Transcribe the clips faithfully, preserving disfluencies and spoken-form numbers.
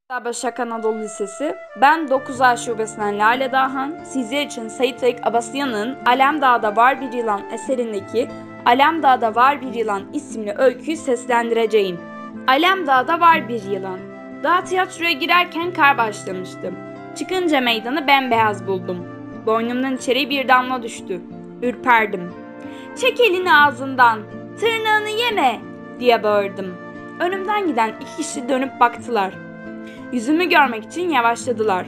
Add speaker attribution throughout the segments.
Speaker 1: Başak Anadolu Lisesi. Ben dokuz A Şubesi'nden Lale Dahan, sizler için Sait Faik Abasıyan'ın Alemdağ'da Var Bir Yılan eserindeki Alemdağ'da Var Bir Yılan isimli öyküyü seslendireceğim. Alemdağ'da var bir yılan. Daha tiyatroya girerken kar başlamıştı. Çıkınca meydanı bembeyaz buldum. Boynumdan içeri bir damla düştü. Ürperdim. "Çek elini ağzından, tırnağını yeme!" diye bağırdım. Önümden giden iki kişi dönüp baktılar. Yüzümü görmek için yavaşladılar.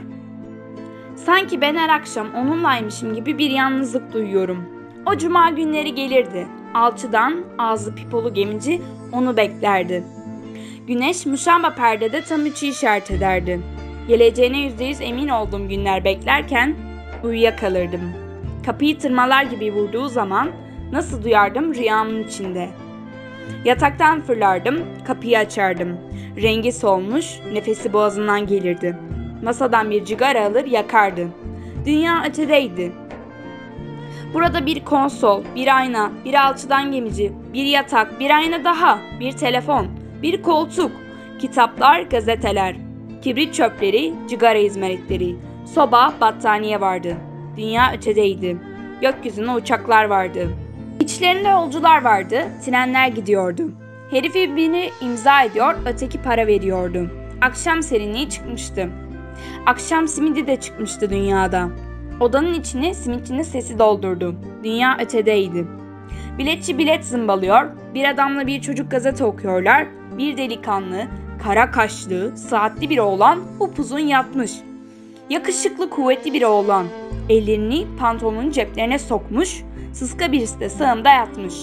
Speaker 1: Sanki ben her akşam onunlaymışım gibi bir yalnızlık duyuyorum. O cuma günleri gelirdi. Alçıdan ağzı pipolu gemici onu beklerdi. Güneş muşamba perdede tam üçü işaret ederdi. Geleceğine yüzde yüz emin olduğum günler beklerken uyuyakalırdım. Kapıyı tırmalar gibi vurduğu zaman nasıl duyardım rüyamın içinde. Yataktan fırlardım, kapıyı açardım. Rengi solmuş, nefesi boğazından gelirdi. Masadan bir cigara alır yakardı. Dünya ötedeydi. Burada bir konsol, bir ayna, bir alçıdan gemici, bir yatak, bir ayna daha, bir telefon, bir koltuk, kitaplar, gazeteler, kibrit çöpleri, cigara izmaritleri, soba, battaniye vardı. Dünya ötedeydi. Gökyüzünde uçaklar vardı. İçlerinde yolcular vardı, trenler gidiyordu. Herifi birini imza ediyor, öteki para veriyordu. Akşam serinliği çıkmıştı. Akşam simidi de çıkmıştı dünyada. Odanın içini simitçinin sesi doldurdu. Dünya ötedeydi. Biletçi bilet zımbalıyor, bir adamla bir çocuk gazete okuyorlar, bir delikanlı, kara kaşlı, saatli bir oğlan upuzun yatmış. Yakışıklı, kuvvetli bir oğlan, ellerini pantolonun ceplerine sokmuş, sıska birisi de sağımda yatmış.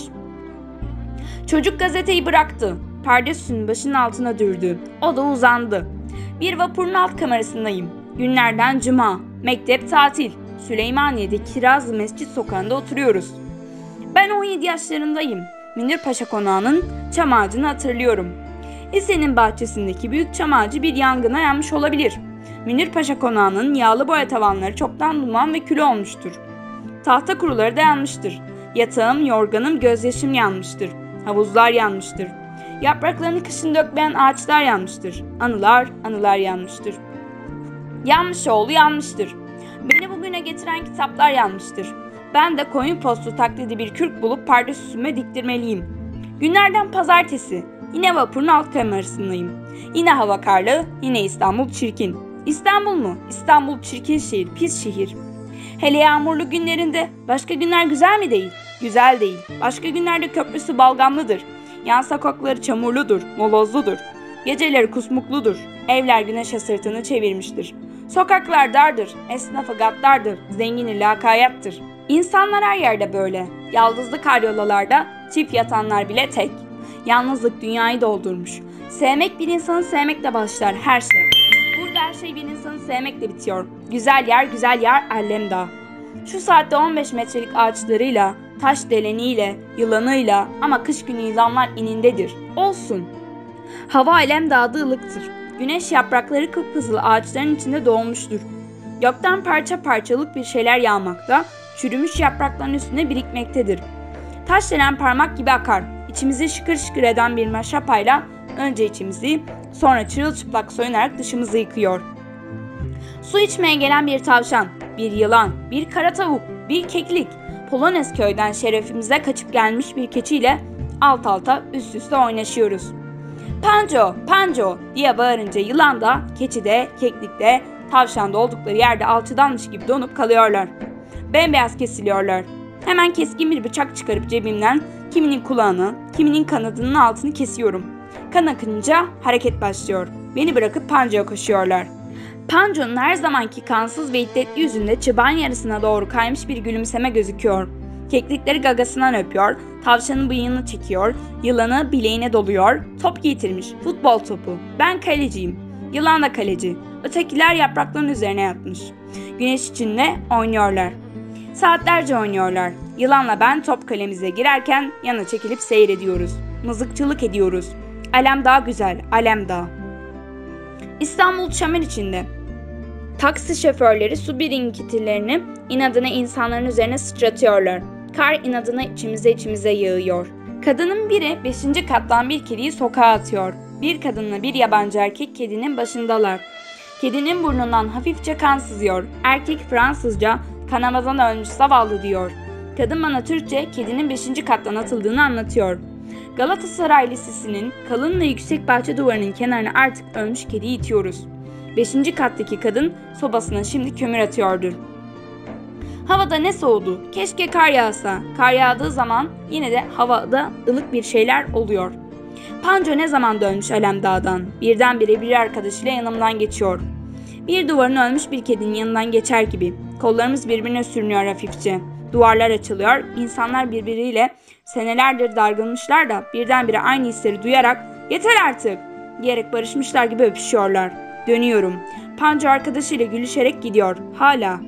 Speaker 1: Çocuk gazeteyi bıraktı. Pardesünün başının altına dürdü. O da uzandı. Bir vapurun alt kamerasındayım. Günlerden cuma. Mektep tatil. Süleymaniye'de Kirazlı Mescit Sokağı'nda oturuyoruz. Ben on yedi yaşlarındayım. Münir Paşa Konağı'nın çam ağacını hatırlıyorum. Lisenin bahçesindeki büyük çam ağacı bir yangına yanmış olabilir. Münir Paşa Konağı'nın yağlı boya tavanları çoktan duman ve kül olmuştur. Tahta kuruları da yanmıştır. Yatağım, yorganım, gözyaşım yanmıştır. Havuzlar yanmıştır. Yapraklarını kışın dökmeyen ağaçlar yanmıştır. Anılar, anılar yanmıştır. Yanmış oğlu yanmıştır. Beni bugüne getiren kitaplar yanmıştır. Ben de koyun postu taklidi bir kürk bulup pardesüsüme diktirmeliyim. Günlerden pazartesi. Yine vapurun alt kamerasındayım. Yine hava karlı, yine İstanbul çirkin. İstanbul mu? İstanbul çirkin şehir, pis şehir. Hele yağmurlu günlerinde başka günler güzel mi değil? Güzel değil. Başka günlerde köprüsü balgamlıdır. Yan sokakları çamurludur, molozludur. Geceleri kusmukludur. Evler güneşe sırtını çevirmiştir. Sokaklar dardır, esnafı gaddardır, zengini lakayattır. İnsanlar her yerde böyle. Yaldızlı karyolalarda çift yatanlar bile tek. Yalnızlık dünyayı doldurmuş. Sevmek bir insanı sevmekle başlar her şey. Burada her şey bir insanı sevmekle bitiyor. Güzel yer, güzel yer Alemdağ. Şu saatte on beş metrelik ağaçlarıyla, taş deleniyle, yılanıyla ama kış günü yılanlar inindedir. Olsun. Hava Alemdağ'da ılıktır. Güneş yaprakları kıpkızıl ağaçların içinde doğmuştur. Gökten parça parçalık bir şeyler yağmakta, çürümüş yaprakların üstüne birikmektedir. Taş denen parmak gibi akar. İçimizi şıkır şıkır eden bir maşrapayla önce içimizi, sonra çırılçıplak soyunarak dışımızı yıkıyor. Su içmeye gelen bir tavşan, bir yılan, bir kara tavuk, bir keklik, Polonezköy'den şerefimize kaçıp gelmiş bir keçiyle alt alta üst üste oynaşıyoruz. "Panco, panco!" diye bağırınca yılan da, keçi de, keklik de, tavşan da oldukları yerde alçıdanmış gibi donup kalıyorlar. Bembeyaz kesiliyorlar. Hemen keskin bir bıçak çıkarıp cebimden kiminin kulağını, kiminin kanadının altını kesiyorum. Kan akınca hareket başlıyor. Beni bırakıp Panco'ya koşuyorlar. Panco'nun her zamanki kansız ve hiddetli yüzünde çıban yarısına doğru kaymış bir gülümseme gözüküyor. Keklikleri gagasından öpüyor, tavşanın bıyığını çekiyor, yılanı bileğine doluyor, top getirmiş, futbol topu. Ben kaleciyim, yılan da kaleci. Ötekiler yaprakların üzerine yatmış. Güneş içinde oynuyorlar. Saatlerce oynuyorlar. Yılanla ben top kalemize girerken yana çekilip seyrediyoruz. Mızıkçılık ediyoruz. Alemdağ güzel, Alemdağ. İstanbul çamur içinde. Taksi şoförleri su birikintilerini inadına insanların üzerine sıçratıyorlar. Kar inadına içimize içimize yağıyor. Kadının biri beşinci kattan bir kediyi sokağa atıyor. Bir kadınla bir yabancı erkek kedinin başındalar. Kedinin burnundan hafifçe kan sızıyor. Erkek Fransızca kanamadan ölmüş zavallı diyor. Kadın bana Türkçe kedinin beşinci kattan atıldığını anlatıyor. Galatasaray Lisesi'nin kalın ve yüksek bahçe duvarının kenarına artık ölmüş kediyi itiyoruz. Beşinci kattaki kadın sobasına şimdi kömür atıyordur. Havada ne soğudu? Keşke kar yağsa. Kar yağdığı zaman yine de havada ılık bir şeyler oluyor. Panco ne zaman dönmüş Alemdağ'dan? Birdenbire bir arkadaşıyla yanımdan geçiyor. Bir duvarın ölmüş bir kedinin yanından geçer gibi. Kollarımız birbirine sürünüyor hafifçe. Duvarlar açılıyor. İnsanlar birbiriyle senelerdir dargınmışlar da birdenbire aynı hisleri duyarak "Yeter artık!" diyerek barışmışlar gibi öpüşüyorlar. Dönüyorum. Panco arkadaşıyla gülüşerek gidiyor. Hala.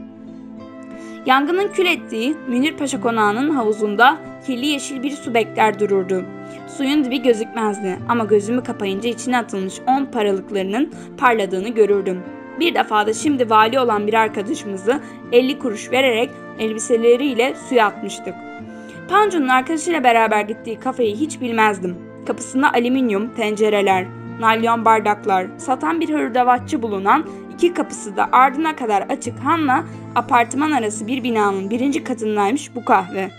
Speaker 1: Yangının kül ettiği Münir Paşa konağının havuzunda kirli yeşil bir su bekler dururdu. Suyun dibi gözükmezdi ama gözümü kapayınca içine atılmış on paralıklarının parladığını görürdüm. Bir defada şimdi vali olan bir arkadaşımızı elli kuruş vererek elbiseleriyle suya atmıştık. Panco'nun arkadaşıyla beraber gittiği kafeyi hiç bilmezdim. Kapısında alüminyum tencereler, nalyon bardaklar satan bir hırdavatçı bulunan, iki kapısı da ardına kadar açık hanla apartman arası bir binanın birinci katındaymış bu kahve.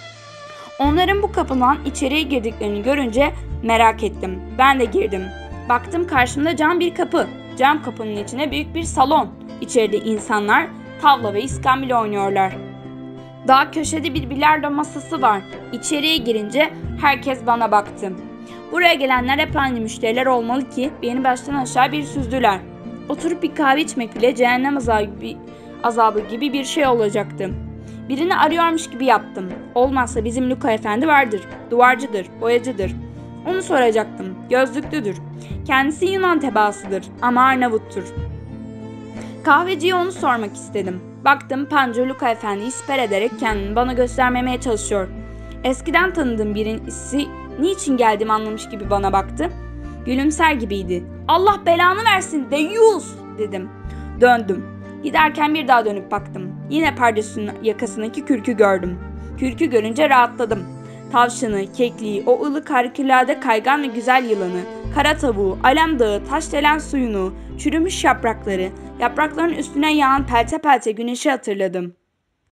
Speaker 1: Onların bu kapıdan içeriye girdiklerini görünce merak ettim. Ben de girdim. Baktım karşımda cam bir kapı. Cam kapının içine büyük bir salon. İçeride insanlar tavla ve iskambil oynuyorlar. Daha köşede bir bilardo masası var. İçeriye girince herkes bana baktı. Buraya gelenler hep aynı müşteriler olmalı ki beni baştan aşağı bir süzdüler. Oturup bir kahve içmek bile cehennem azabı, azabı gibi bir şey olacaktı. Birini arıyormuş gibi yaptım. Olmazsa bizim Luka Efendi vardır. Duvarcıdır, boyacıdır. Onu soracaktım. Gözlüklüdür. Kendisi Yunan tebaasıdır ama Arnavuttur. Kahveciye onu sormak istedim. Baktım Panco Luka Efendi'yi siper ederek kendini bana göstermemeye çalışıyor. Eskiden tanıdığım birisi niçin geldiğimi anlamış gibi bana baktı. Gülümser gibiydi. Allah belanı versin deyyus dedim. Döndüm. Giderken bir daha dönüp baktım. Yine pardesünün yakasındaki kürkü gördüm. Kürkü görünce rahatladım. Tavşanı, kekliği, o ılık harikulade kaygan ve güzel yılanı, kara tavuğu, Alemdağı, taşdelen suyunu, çürümüş yaprakları, yaprakların üstüne yağan pelte pelte güneşi hatırladım.